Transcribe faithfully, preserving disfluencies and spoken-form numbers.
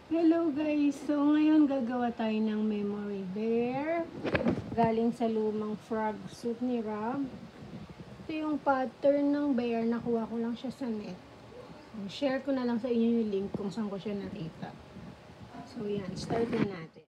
Hello guys! So ngayon gagawa tayo ng memory bear. Galing sa lumang frog suit ni Rob. Ito yung pattern ng bear. Nakuha ko lang siya sa net. So, share ko na lang sa inyo yung link kung saan ko siya nakita. So yan, start na natin.